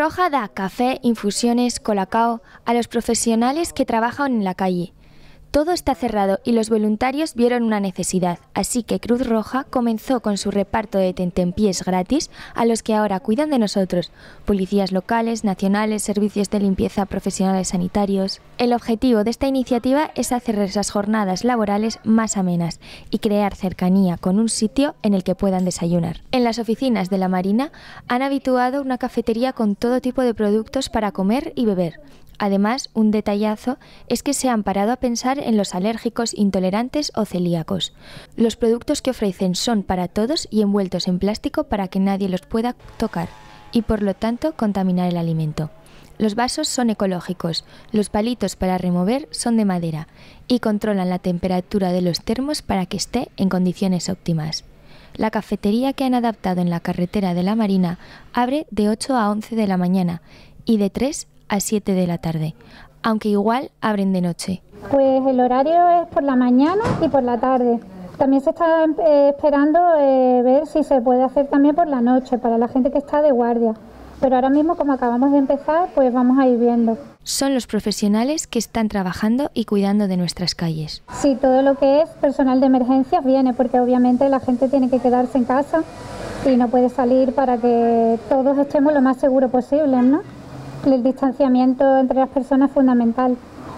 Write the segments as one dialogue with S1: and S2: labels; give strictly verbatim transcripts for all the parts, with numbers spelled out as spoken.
S1: Roja da café, infusiones, colacao a los profesionales que trabajan en la calle. Todo está cerrado y los voluntarios vieron una necesidad, así que Cruz Roja comenzó con su reparto de tentempiés gratis a los que ahora cuidan de nosotros, policías locales, nacionales, servicios de limpieza, profesionales sanitarios. El objetivo de esta iniciativa es hacer esas jornadas laborales más amenas y crear cercanía con un sitio en el que puedan desayunar. En las oficinas de la Marina han habituado una cafetería con todo tipo de productos para comer y beber. Además, un detallazo es que se han parado a pensar en los alérgicos, intolerantes o celíacos. Los productos que ofrecen son para todos y envueltos en plástico para que nadie los pueda tocar y, por lo tanto, contaminar el alimento. Los vasos son ecológicos, los palitos para remover son de madera y controlan la temperatura de los termos para que esté en condiciones óptimas. La cafetería que han adaptado en la carretera de la Marina abre de ocho a once de la mañana y de tres a siete de la tarde, aunque igual abren de noche.
S2: Pues el horario es por la mañana y por la tarde. También se está eh, esperando eh, ver si se puede hacer también por la noche, para la gente que está de guardia. Pero ahora mismo, como acabamos de empezar, pues vamos a ir viendo.
S1: Son los profesionales que están trabajando y cuidando de nuestras calles.
S2: Sí, todo lo que es personal de emergencias viene, porque obviamente la gente tiene que quedarse en casa y no puede salir para que todos estemos lo más seguros posible, ¿no? El distanciamiento entre las personas es fundamental,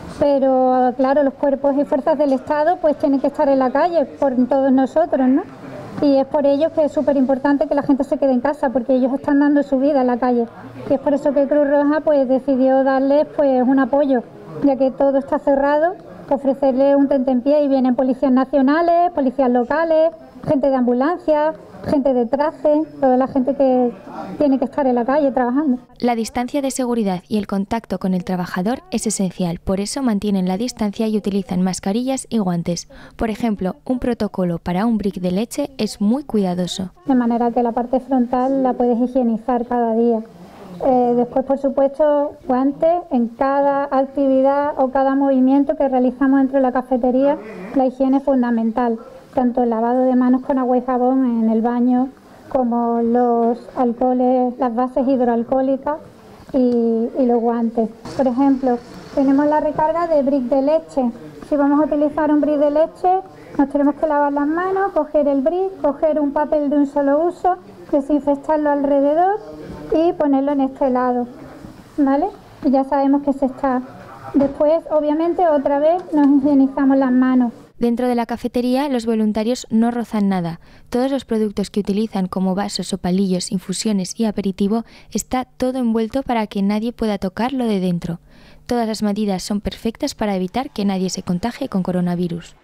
S2: pero claro, los cuerpos y fuerzas del Estado pues tienen que estar en la calle por todos nosotros, ¿no? Y es por ello que es súper importante que la gente se quede en casa, porque ellos están dando su vida en la calle. Y es por eso que Cruz Roja pues decidió darles pues un apoyo, ya que todo está cerrado, ofrecerles un tentempié y vienen policías nacionales, policías locales, gente de ambulancia, gente de traje, toda la gente que tiene que estar en la calle trabajando.
S1: La distancia de seguridad y el contacto con el trabajador es esencial, por eso mantienen la distancia y utilizan mascarillas y guantes. Por ejemplo, un protocolo para un brick de leche es muy cuidadoso.
S2: De manera que la parte frontal la puedes higienizar cada día. Eh, después, por supuesto, guantes en cada actividad o cada movimiento que realizamos dentro de la cafetería. La higiene es fundamental, tanto el lavado de manos con agua y jabón en el baño, como los alcoholes, las bases hidroalcohólicas y, y los guantes. Por ejemplo, tenemos la recarga de brick de leche. Si vamos a utilizar un brick de leche, nos tenemos que lavar las manos, coger el brick, coger un papel de un solo uso, desinfectarlo alrededor y ponerlo en este lado, ¿vale? Y ya sabemos que se está. Después, obviamente, otra vez nos higienizamos las manos.
S1: Dentro de la cafetería, los voluntarios no rozan nada. Todos los productos que utilizan como vasos o palillos, infusiones y aperitivo está todo envuelto para que nadie pueda tocar lo de dentro. Todas las medidas son perfectas para evitar que nadie se contagie con coronavirus.